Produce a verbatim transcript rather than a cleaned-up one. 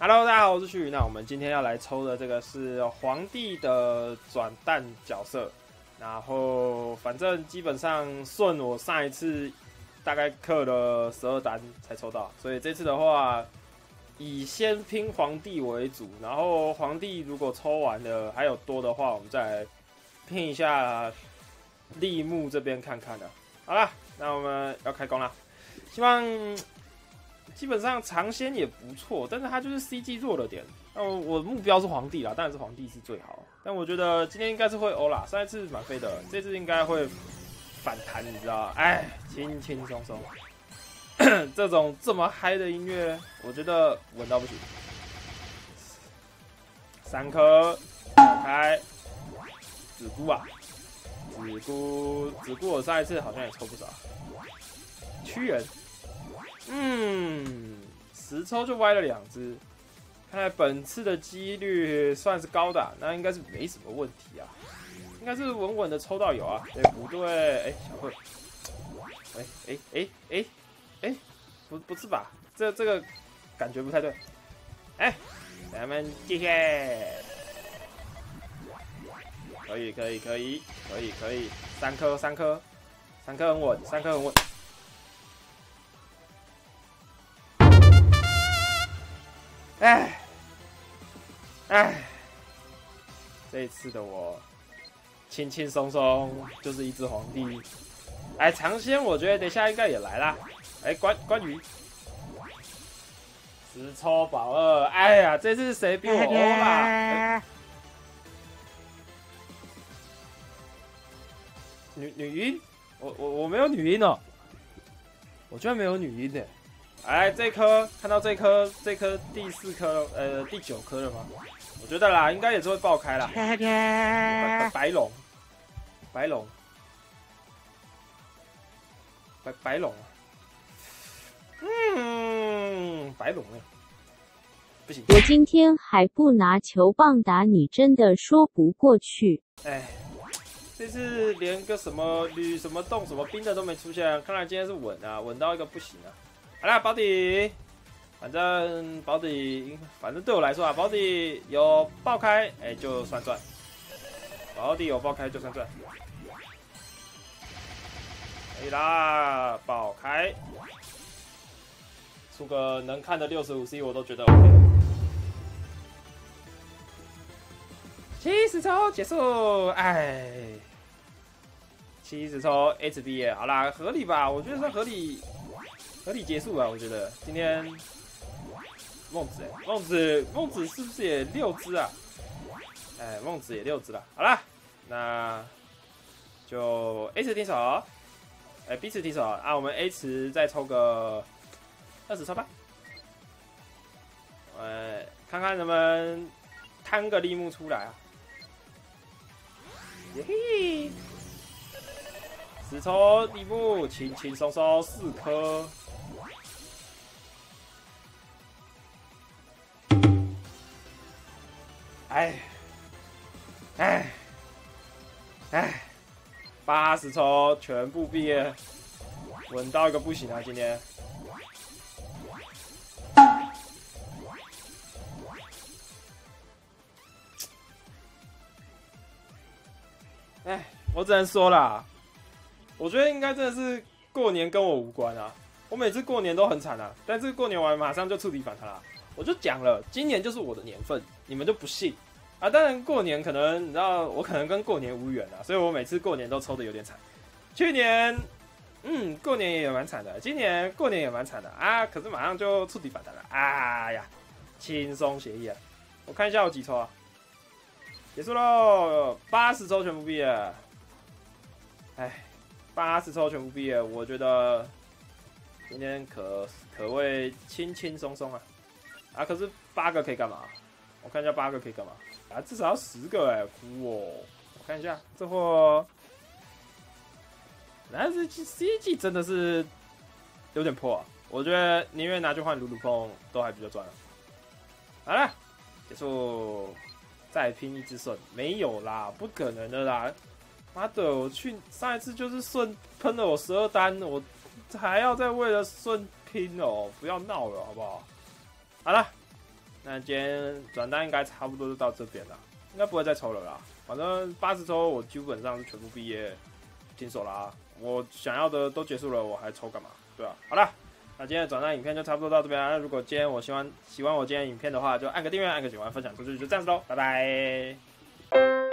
Hello， 大家好，我是旭宇。那我们今天要来抽的这个是皇帝的转蛋角色，然后反正基本上顺我上一次大概氪了十二单才抽到，所以这次的话以先拼皇帝为主，然后皇帝如果抽完了还有多的话，我们再来拼一下立木这边看看的。好啦，那我们要开工啦，希望。基本上尝鲜也不错，但是它就是 C G 弱了点。那我我目标是皇帝啦，当然是皇帝是最好。但我觉得今天应该是会欧啦，上一次蛮飞的，这次应该会反弹，你知道？哎，轻轻松松。这种这么嗨的音乐，我觉得稳到不行。三颗，打开，紫菇啊，紫菇，紫菇，我上一次好像也抽不少。屈原。嗯，十抽就歪了两只，看来本次的几率算是高的、啊，那应该是没什么问题啊，应该是稳稳的抽到有啊。哎、欸，不对，哎、欸，小慧，哎哎哎哎哎，不不是吧？这这个感觉不太对。哎、欸，咱们继续，可以可以可以可以可以，三颗三颗，三颗很稳，三颗很稳。哎，哎，这一次的我轻轻松松就是一只皇帝。哎，尝鲜我觉得等一下应该也来啦。哎，关关羽，十抽保二。哎呀，这次谁比我欧啦？哎、女女音，我我我没有女音哦，我居然没有女音呢。哎，这颗看到这颗，这颗第四颗，呃，第九颗了吗？我觉得啦，应该也是会爆开啦。白白龙，白龙，白白龙，嗯，白龙哎，不行。 我今天还不拿球棒打你，真的说不过去。 哎，这次连个什么铝、什么洞、什么冰的都没出现，看来今天是稳啊，稳到一个不行啊。好啦，保底，反正保底，反正对我来说啊，保底有爆开，哎、欸，就算赚。保底有爆开就算赚。可以啦，爆开，出个能看的六十五 C 我都觉得 OK。七十抽结束，哎，七十抽 H B 好啦，合理吧？我觉得算合理。合理结束啊！我觉得今天孟子，孟子，孟子是不是也六只啊？哎，孟子也六只了。好啦，那就 A 池停手，哎 B 池停手啊。我们 A 池再抽个二十抽吧。呃，看看能不能摊个立木出来啊！耶嘿，十抽立木，轻轻松松四颗。哎，哎，哎，八十抽全部毕业，稳到一个不行啊！今天，哎，我只能说啦，我觉得应该真的是过年跟我无关啊。我每次过年都很惨啊，但是过年完马上就触底反弹啦。我就讲了，今年就是我的年份，你们就不信啊？当然过年可能你知道，我可能跟过年无缘啊，所以我每次过年都抽的有点惨。去年，嗯，过年也蛮惨的，今年过年也蛮惨的啊，可是马上就触底反弹了，哎呀，轻松协议啊！我看一下有几抽啊，结束喽，八十抽全部毕业，哎，八十抽全部毕业，我觉得今天可可谓轻轻松松啊。啊，可是八个可以干嘛？我看一下八个可以干嘛？啊，至少要十个哎、欸，哭哦！我看一下，这货，但是 C G 真的是有点破啊！我觉得宁愿拿去换鲁鲁碰都还比较赚啊。好了，结束，再拼一只顺，没有啦，不可能的啦！妈的，我去上一次就是顺喷了我十二单，我还要再为了顺拼哦，不要闹了好不好？好了， 那今天转单应该差不多就到这边了，应该不会再抽了啦。反正八十抽我基本上是全部毕业停手啦，我想要的都结束了，我还抽干嘛？对啊，好啦，那今天的转单影片就差不多到这边啦。那如果今天我喜欢喜欢我今天的影片的话，就按个订阅，按个喜欢，分享出去，就这样子喽，拜拜。